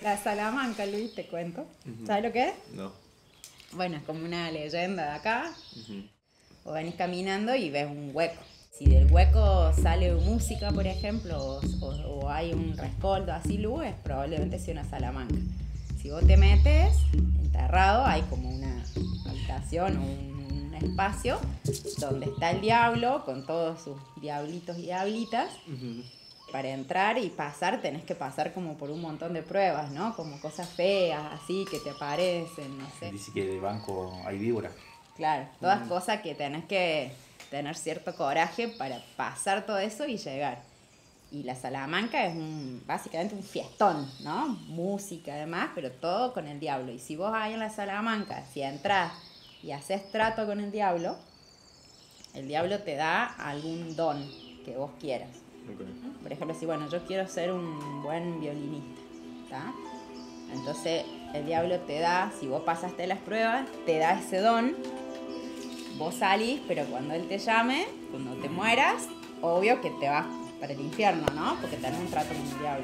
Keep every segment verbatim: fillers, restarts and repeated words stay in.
La Salamanca, Luis, te cuento. Uh-huh. ¿Sabes lo que es? No. Bueno, es como una leyenda de acá. Uh-huh. O venís caminando y ves un hueco. Si del hueco sale música, por ejemplo, o, o, o hay un rescoldo, así luces, probablemente sea una Salamanca. Si vos te metes enterrado, hay como una habitación o un, un espacio donde está el diablo con todos sus diablitos y diablitas. Uh-huh. Para entrar y pasar tenés que pasar como por un montón de pruebas, ¿no? Como cosas feas, así, que te aparecen, no sé. Dice que de banco hay víbora. Claro, todas mm. cosas que tenés que tener cierto coraje para pasar todo eso y llegar. Y la Salamanca es un, básicamente un fiestón, ¿no? Música además, pero todo con el diablo. Y si vos ahí en la Salamanca, si entrás y haces trato con el diablo, el diablo te da algún don que vos quieras. Okay. Por ejemplo, si bueno, yo quiero ser un buen violinista, ¿tá? Entonces el diablo te da, si vos pasaste las pruebas, te da ese don, vos salís, pero cuando él te llame, cuando te mueras, obvio que te vas para el infierno, ¿no? Porque tenés un trato con el diablo.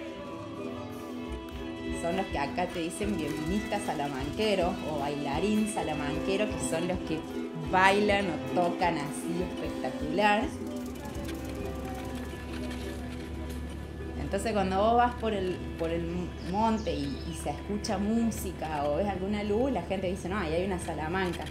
Son los que acá te dicen violinista salamanquero o bailarín salamanquero, que son los que bailan o tocan así espectacular. Entonces cuando vos vas por el, por el monte y, y se escucha música o ves alguna luz, la gente dice, no, ahí hay una Salamanca.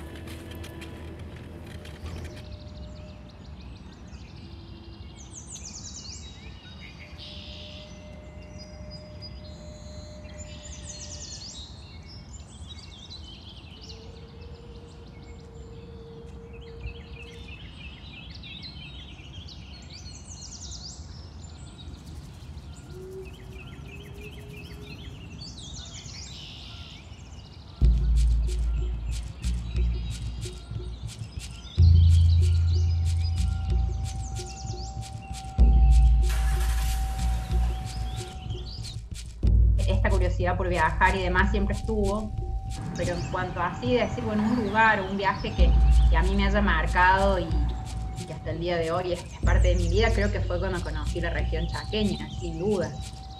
Esta curiosidad por viajar y demás siempre estuvo, pero en cuanto a así decir, bueno, un lugar o un viaje que, que a mí me haya marcado y, y que hasta el día de hoy es, es parte de mi vida, creo que fue cuando conocí la región chaqueña, sin duda.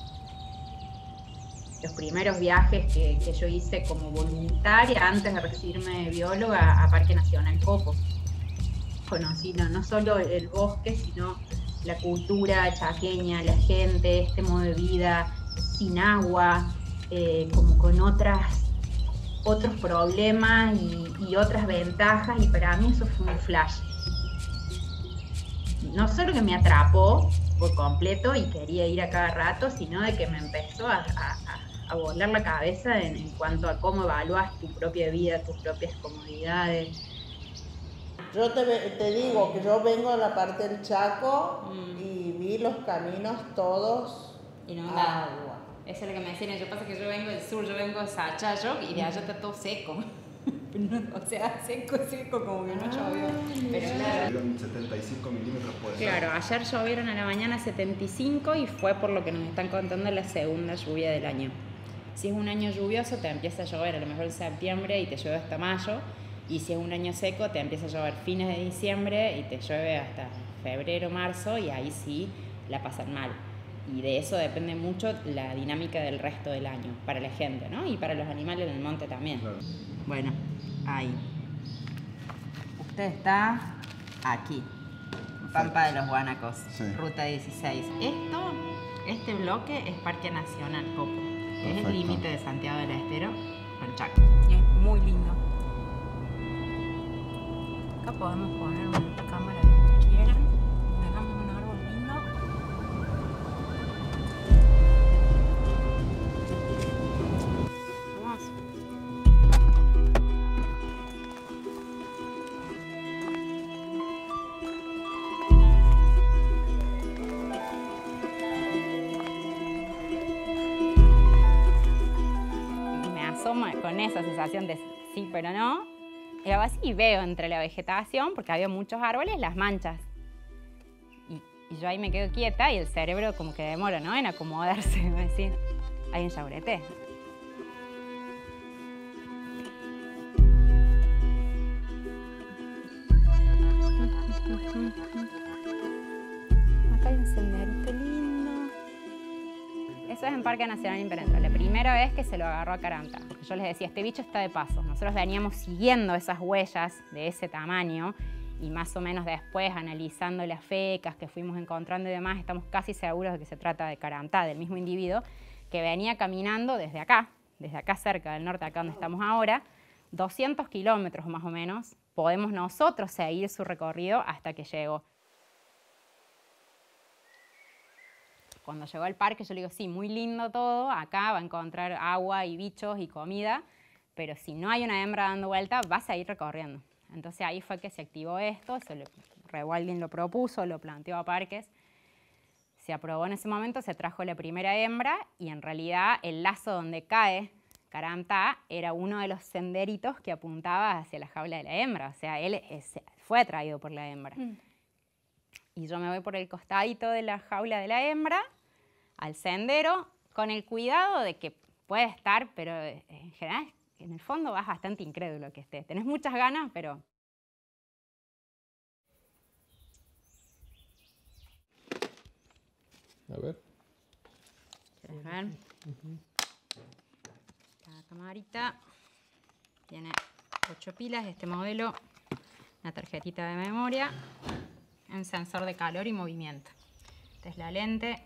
Los primeros viajes que, que yo hice como voluntaria antes de recibirme de bióloga a Parque Nacional Copo. Conocí no, no solo el bosque, sino la cultura chaqueña, la gente, este modo de vida sin agua, eh, como con otras, otros problemas y, y otras ventajas, y para mí eso fue un flash. No solo que me atrapó por completo y quería ir a cada rato, sino de que me empezó a, a, a volar la cabeza en, en cuanto a cómo evalúas tu propia vida, tus propias comodidades. Yo te, te digo que yo vengo de la parte del Chaco mm. y vi los caminos todos inundados. Agua. Eso es lo que me decían. Yo pasa que yo vengo del sur, yo vengo de Sachayo y de allá está todo seco. O sea, seco, seco, como que no llovió. Pero claro, setenta y cinco milímetros por Claro, ayer llovieron a la mañana setenta y cinco y fue por lo que nos están contando la segunda lluvia del año. Si es un año lluvioso, te empieza a llover a lo mejor en septiembre y te llueve hasta mayo. Y si es un año seco, te empieza a llover fines de diciembre y te llueve hasta febrero, marzo, y ahí sí la pasan mal. Y de eso depende mucho la dinámica del resto del año, para la gente, ¿no? Y para los animales en el monte también. Claro. Bueno, ahí. Usted está aquí, Pampa de los Guanacos, sí. Ruta dieciséis. Esto, este bloque es Parque Nacional Copo, que es el límite de Santiago del Estero con Chaco. Y es muy lindo. Acá podemos poner una cámara que quieran. Dejamos un árbol lindo. Vamos. Y me asomo con esa sensación de sí, pero no. Y hago así y veo entre la vegetación, porque había muchos árboles, las manchas. Y, y yo ahí me quedo quieta y el cerebro como que demora, ¿no?, en acomodarse, es decir, hay un yaurete. Acá hay un senderito lindo. Eso es en Parque Nacional Impenetrable. La primera vez que se lo agarró a Caranta. Porque yo les decía, este bicho está de paso. Nosotros veníamos siguiendo esas huellas de ese tamaño y más o menos después analizando las fecas que fuimos encontrando y demás, estamos casi seguros de que se trata de Caranta, del mismo individuo que venía caminando desde acá, desde acá cerca del norte, acá donde estamos ahora, doscientos kilómetros más o menos, podemos nosotros seguir su recorrido hasta que llegó. Cuando llegó al parque yo le digo, sí, muy lindo todo, acá va a encontrar agua y bichos y comida, pero si no hay una hembra dando vuelta, vas a ir recorriendo. Entonces ahí fue que se activó esto, se le, Rewalding lo propuso, lo planteó a Parques, se aprobó en ese momento, se trajo la primera hembra y en realidad el lazo donde cae Caranta era uno de los senderitos que apuntaba hacia la jaula de la hembra, o sea, él es, fue atraído por la hembra. Mm. Y yo me voy por el costadito de la jaula de la hembra, al sendero, con el cuidado de que puede estar, pero en general, en el fondo vas bastante incrédulo que estés. Tenés muchas ganas, pero... A ver. ¿Quieres ver? Uh-huh. La camarita tiene ocho pilas, este modelo, una tarjetita de memoria, un sensor de calor y movimiento. Esta es la lente.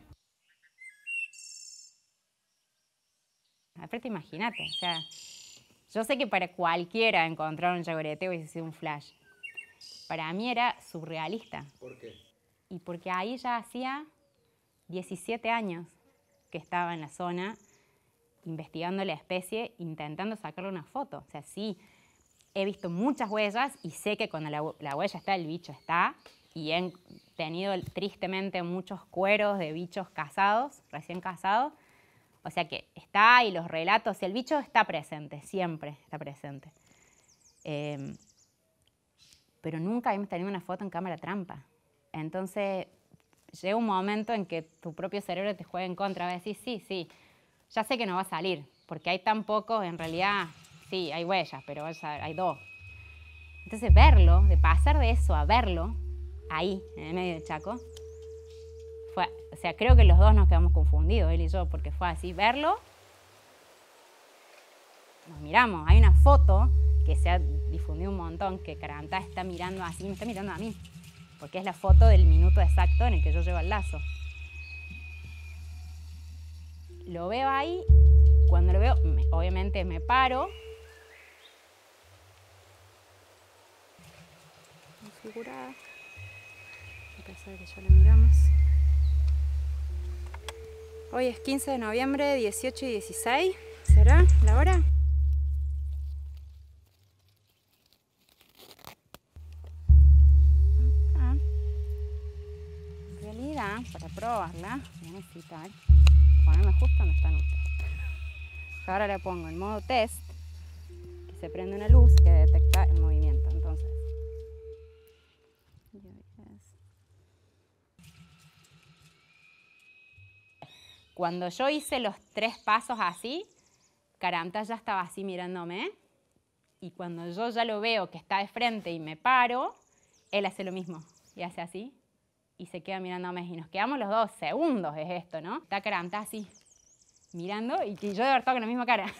Aparte, imagínate, o sea, yo sé que para cualquiera encontrar un yaguareté hubiese sido un flash. Para mí era surrealista. ¿Por qué? Y porque ahí ya hacía diecisiete años que estaba en la zona investigando la especie, intentando sacarle una foto. O sea, sí, he visto muchas huellas y sé que cuando la, la huella está, el bicho está. Y he tenido tristemente muchos cueros de bichos cazados, recién cazados. O sea que está y los relatos, y el bicho está presente, siempre está presente. Eh, pero nunca hemos tenido una foto en cámara trampa. Entonces llega un momento en que tu propio cerebro te juega en contra. Vas a decir, sí, sí, ya sé que no va a salir, porque hay tan pocos, en realidad, sí, hay huellas, pero hay dos. Entonces verlo, de pasar de eso a verlo, ahí, en el medio del Chaco, fue, o sea, creo que los dos nos quedamos confundidos, él y yo, porque fue así, verlo, nos miramos, hay una foto que se ha difundido un montón, que Caranta está mirando así, me está mirando a mí, porque es la foto del minuto exacto en el que yo llevo el lazo. Lo veo ahí, cuando lo veo, me, obviamente me paro. Configurada, a pesar de que ya la miramos. Hoy es quince de noviembre, dieciocho y dieciséis. ¿Será la hora? Acá. En realidad, para probarla, voy a necesitar ponerme justo donde están ustedes. Ahora le pongo en modo test, que se prende una luz que detecta el movimiento. Entonces, cuando yo hice los tres pasos así, Caranta ya estaba así mirándome, y cuando yo ya lo veo que está de frente y me paro, él hace lo mismo y hace así y se queda mirándome y nos quedamos los dos segundos, es esto, ¿no? Está Caranta así mirando y yo de haber estado con la misma cara.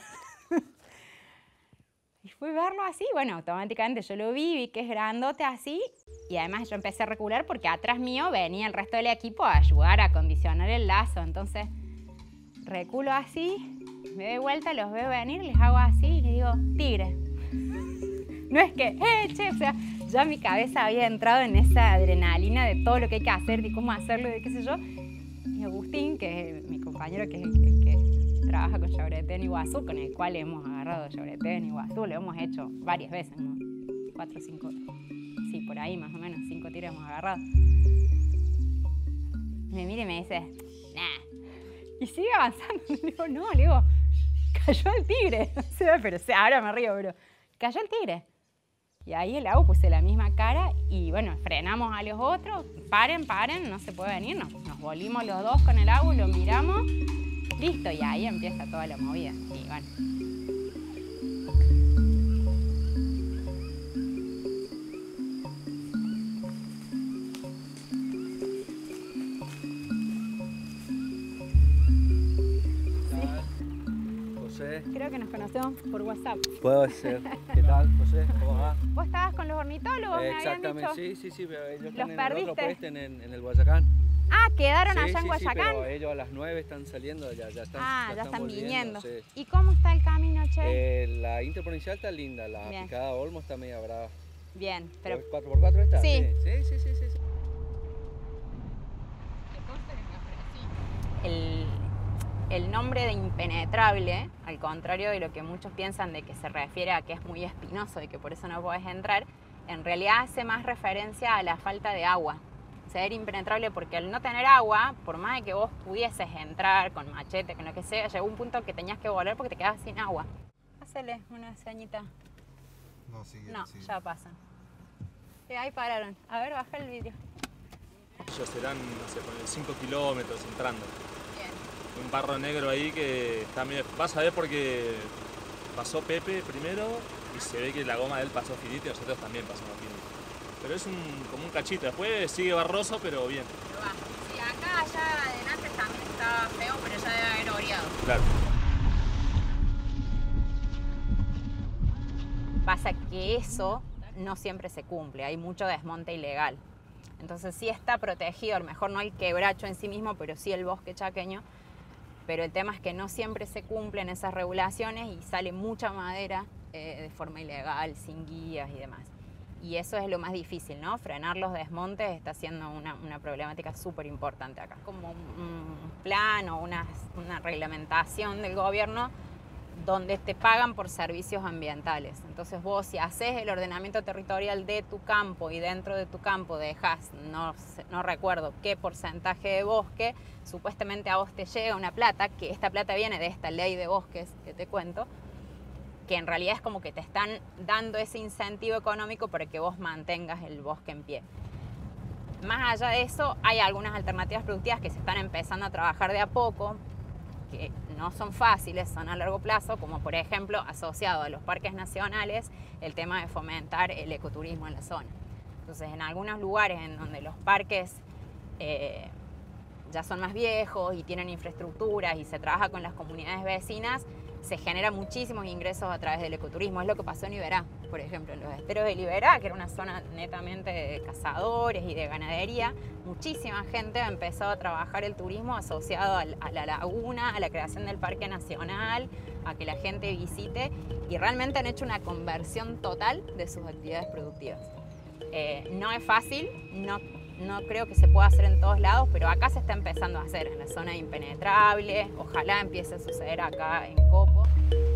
Y fui a verlo así, bueno, automáticamente yo lo vi, vi que es grandote así, y además yo empecé a recular porque atrás mío venía el resto del equipo a ayudar a acondicionar el lazo. Entonces reculo así, me doy vuelta, los veo venir, les hago así y les digo, tigre. No es que, eh, che, o sea, ya mi cabeza había entrado en esa adrenalina de todo lo que hay que hacer, de cómo hacerlo, de qué sé yo. Y Agustín, que es mi compañero, que es el, el que trabaja con yaguareté en Iguazú, con el cual hemos agarrado yaguareté en Iguazú, lo hemos hecho varias veces, ¿no? Cuatro o cinco, sí, por ahí más o menos, cinco tiros hemos agarrado. Me mira y me dice, nah. Y sigue avanzando. Le digo, no, le digo, cayó el tigre. O sea, pero o sea, ahora me río, pero cayó el tigre. Y ahí el agua puse la misma cara y bueno, frenamos a los otros, paren, paren, no se puede venir, nos, nos volvimos los dos con el agua, lo miramos, listo, y ahí empieza toda la movida. Y bueno. José. Creo que nos conocemos por WhatsApp. Puede ser. ¿Qué tal, José? ¿Cómo va? ¿Vos estabas con los ornitólogos? Eh, me habían exactamente, dicho. sí, sí, sí, pero ellos ¿Los están en perdiste? el otro puesto, en, en, en el Guayacán. Ah, quedaron Sí, allá sí, en sí, Guayacán. pero ellos a las nueve están saliendo, ya, ya están ah, ya, están volviendo, viniendo. sí. ¿Y cómo está el camino, che? Eh, la interprovincial está linda, la Bien. picada Olmo está media brava. Bien, pero... ¿cuatro por cuatro está? Sí. Sí, sí, sí, sí, sí. El, el nombre de impenetrable, al contrario de lo que muchos piensan de que se refiere a que es muy espinoso y que por eso no podés entrar, en realidad hace más referencia a la falta de agua. Ser impenetrable porque al no tener agua, por más de que vos pudieses entrar con machete, con lo que sea, llegó un punto que tenías que volver porque te quedabas sin agua. Hacele una señita. No, sigue, No, sigue. ya pasan. Sí, ahí pararon. A ver, baja el vídeo. Ellos serán, no sé, cinco kilómetros entrando. Bien. Un barro negro ahí que está medio... Vas a ver porque pasó Pepe primero y se ve que la goma de él pasó finita y nosotros también pasamos finita. Pero es un, como un cachito, después sigue barroso, pero bien. Pero va. Sí, acá, allá adelante también estaba feo, pero ya debe haber oreado. Claro. Pasa que eso no siempre se cumple, hay mucho desmonte ilegal. Entonces sí está protegido, a lo mejor no el quebracho en sí mismo, pero sí el bosque chaqueño. Pero el tema es que no siempre se cumplen esas regulaciones y sale mucha madera eh, de forma ilegal, sin guías y demás. Y eso es lo más difícil, ¿no? Frenar los desmontes está siendo una, una problemática súper importante acá. Como un plan o una, una reglamentación del gobierno donde te pagan por servicios ambientales. Entonces vos, si haces el ordenamiento territorial de tu campo y dentro de tu campo dejas, no, no recuerdo qué porcentaje de bosque, supuestamente a vos te llega una plata, que esta plata viene de esta ley de bosques que te cuento, que en realidad es como que te están dando ese incentivo económico para que vos mantengas el bosque en pie. Más allá de eso, hay algunas alternativas productivas que se están empezando a trabajar de a poco, que no son fáciles, son a largo plazo, como por ejemplo, asociado a los parques nacionales, el tema de fomentar el ecoturismo en la zona. Entonces, en algunos lugares en donde los parques eh, ya son más viejos y tienen infraestructuras y se trabaja con las comunidades vecinas, se generan muchísimos ingresos a través del ecoturismo. Es lo que pasó en Iberá, por ejemplo, en los esteros de Iberá, que era una zona netamente de cazadores y de ganadería. Muchísima gente ha empezado a trabajar el turismo asociado a la laguna, a la creación del Parque Nacional, a que la gente visite, y realmente han hecho una conversión total de sus actividades productivas. Eh, no es fácil, no No creo que se pueda hacer en todos lados, pero acá se está empezando a hacer, en la zona de impenetrable. Ojalá empiece a suceder acá en Copo.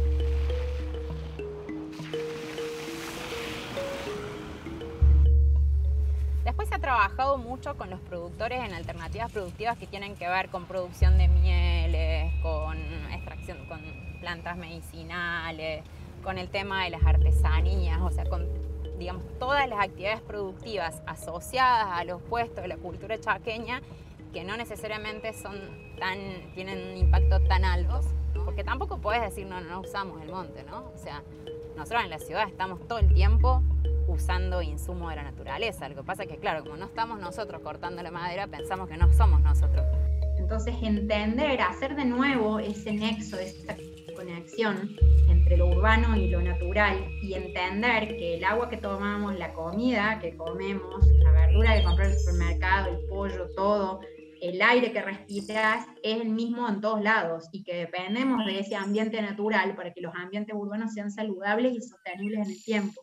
Después se ha trabajado mucho con los productores en alternativas productivas que tienen que ver con producción de mieles, con extracción, con plantas medicinales, con el tema de las artesanías, o sea, con, digamos, todas las actividades productivas asociadas a los puestos de la cultura chaqueña que no necesariamente son tan, tienen un impacto tan alto, ¿no? Porque tampoco podés decir no, no usamos el monte, ¿no? O sea, nosotros en la ciudad estamos todo el tiempo usando insumos de la naturaleza. Lo que pasa es que, claro, como no estamos nosotros cortando la madera, pensamos que no somos nosotros. Entonces, entender, hacer de nuevo ese nexo, esa conexión entre lo urbano y lo natural, y entender que el agua que tomamos, la comida que comemos, la verdura que compras en el supermercado, el pollo, todo, el aire que respiras es el mismo en todos lados, y que dependemos de ese ambiente natural para que los ambientes urbanos sean saludables y sostenibles en el tiempo.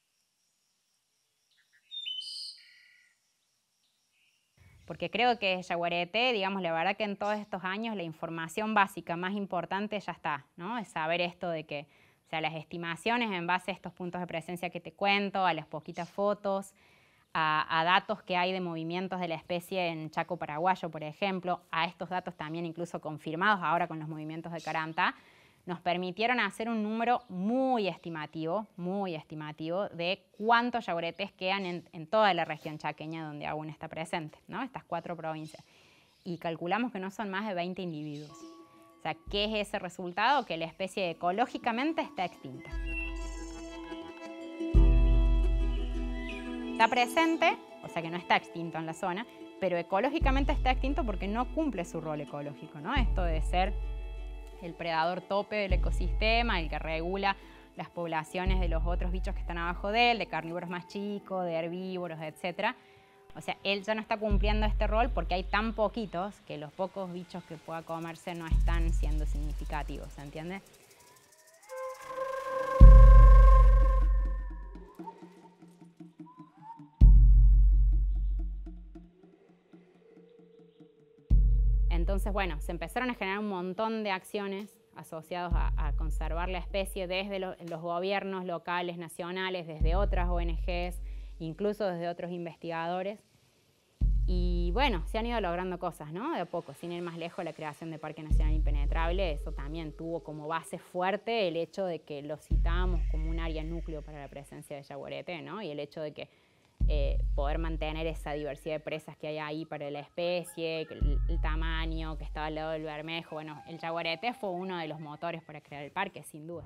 Porque creo que Yaguareté, digamos, la verdad que en todos estos años la información básica más importante ya está, ¿no? Es saber esto de que, o sea, las estimaciones en base a estos puntos de presencia que te cuento, a las poquitas fotos, a, a datos que hay de movimientos de la especie en Chaco paraguayo, por ejemplo, a estos datos también incluso confirmados ahora con los movimientos de Carantá, nos permitieron hacer un número muy estimativo, muy estimativo de cuántos yaguaretés quedan en, en toda la región chaqueña donde aún está presente, ¿no? Estas cuatro provincias. Y calculamos que no son más de veinte individuos. O sea, ¿qué es ese resultado? Que la especie ecológicamente está extinta. Está presente, o sea que no está extinto en la zona, pero ecológicamente está extinto porque no cumple su rol ecológico, ¿no? Esto de ser el predador tope del ecosistema, el que regula las poblaciones de los otros bichos que están abajo de él, de carnívoros más chicos, de herbívoros, etcétera. O sea, él ya no está cumpliendo este rol porque hay tan poquitos que los pocos bichos que pueda comerse no están siendo significativos, ¿se entiende? Entonces, bueno, se empezaron a generar un montón de acciones asociados a, a conservar la especie desde lo, los gobiernos locales, nacionales, desde otras O N Ges, incluso desde otros investigadores. Y bueno, se han ido logrando cosas, ¿no? De a poco, sin ir más lejos, la creación de Parque Nacional Impenetrable, eso también tuvo como base fuerte el hecho de que lo citábamos como un área núcleo para la presencia de yaguareté, ¿no? Y el hecho de que eh, poder mantener esa diversidad de presas que hay ahí para la especie, el, el tamaño, que estaba al lado del bermejo. Bueno, el yaguareté fue uno de los motores para crear el parque, sin duda.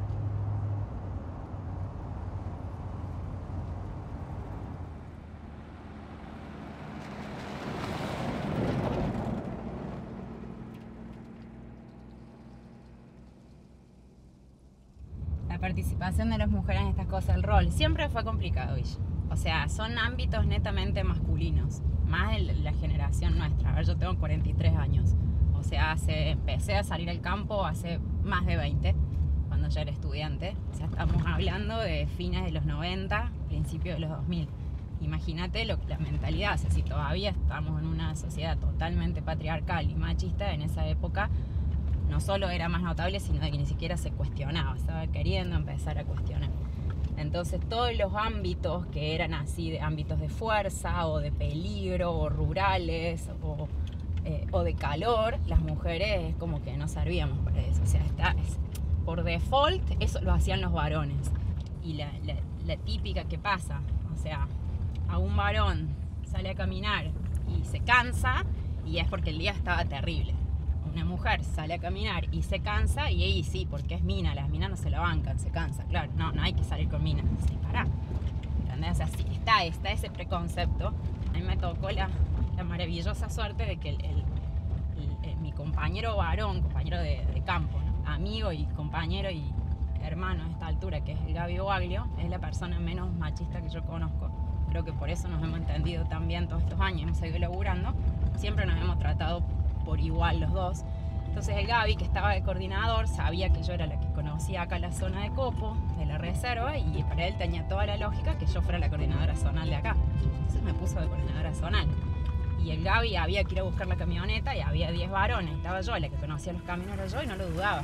La participación de las mujeres en estas cosas, el rol, siempre fue complicado, Villa. O sea, son ámbitos netamente masculinos, más de la generación nuestra. A ver, yo tengo cuarenta y tres años. O sea, hace, empecé a salir al campo hace más de veinte, cuando ya era estudiante. O sea, estamos hablando de fines de los noventa, principios de los dos mil. Imagínate lo, la mentalidad, o sea, si todavía estamos en una sociedad totalmente patriarcal y machista, en esa época no solo era más notable, sino de que ni siquiera se cuestionaba, estaba queriendo empezar a cuestionar. Entonces todos los ámbitos que eran así, de ámbitos de fuerza o de peligro o rurales o, eh, o de calor, las mujeres como que no servíamos para eso. O sea, está, es, por default eso lo hacían los varones. Y la, la, la típica que pasa, o sea, a un varón sale a caminar y se cansa y es porque el día estaba terrible. Una mujer sale a caminar y se cansa y ahí sí, porque es mina, las minas no se la bancan, se cansa, claro, no, no hay que salir con minas, sí, pará, ¿entendés? O sea, sí, está, está ese preconcepto. A mí me tocó la, la maravillosa suerte de que el, el, el, el, mi compañero varón, compañero de, de campo, ¿no? Amigo y compañero y hermano a esta altura, que es el Gaby Baglio, es la persona menos machista que yo conozco. Creo que por eso nos hemos entendido tan bien todos estos años, hemos seguido laburando, siempre nos hemos tratado por igual los dos. Entonces el Gaby, que estaba de coordinador, sabía que yo era la que conocía acá la zona de Copo, de la reserva, y para él tenía toda la lógica que yo fuera la coordinadora zonal de acá. Entonces me puso de coordinadora zonal. Y el Gaby había que ir a buscar la camioneta y había diez varones, estaba yo, la que conocía los caminos era yo y no lo dudaba.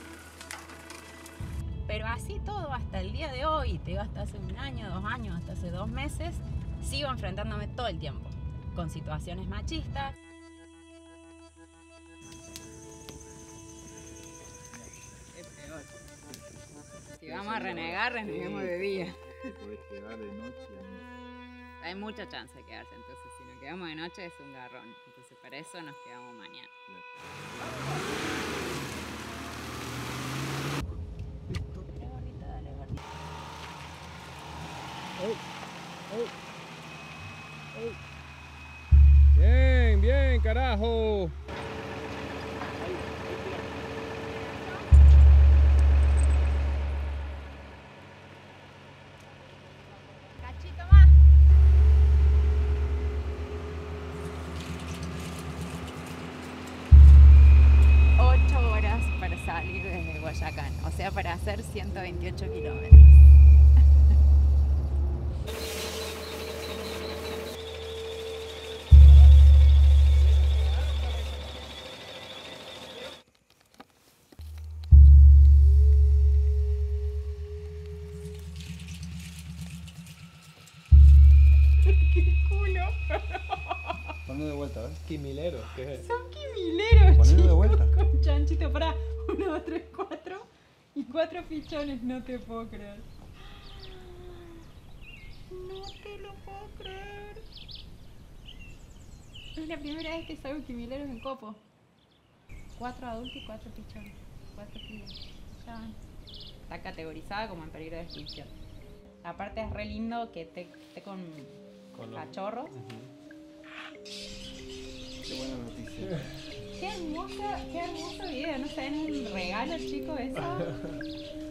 Pero así todo, hasta el día de hoy, te digo hasta hace un año, dos años, hasta hace dos meses, sigo enfrentándome todo el tiempo con situaciones machistas. Si vamos a renegar, reneguemos de día. Podés quedar de noche. Hay mucha chance de quedarse, entonces si nos quedamos de noche es un garrón. Entonces para eso nos quedamos mañana. Dale, gordita, dale, gordita. Bien, bien, carajo. Salir desde Guayacán, o sea, para hacer ciento veintiocho kilómetros. ¡Qué culo! Ponlo de vuelta, ¿ves? Quimilero, ¿qué es? Son quimileros, Ponelo chicos, de vuelta. con chanchito para uno, dos, tres, cuatro y cuatro pichones, no te puedo creer. No te lo puedo creer. Es la primera vez que salgo quimileros en Copo. Cuatro adultos y cuatro pichones. Cuatro kilos. Ya van. Está categorizada como en peligro de extinción. Aparte es re lindo que esté, esté con, con cachorros. Uh-huh. Qué buena noticia. qué hermosa, qué hermoso video, ¿no saben un regalo, chicos, eso?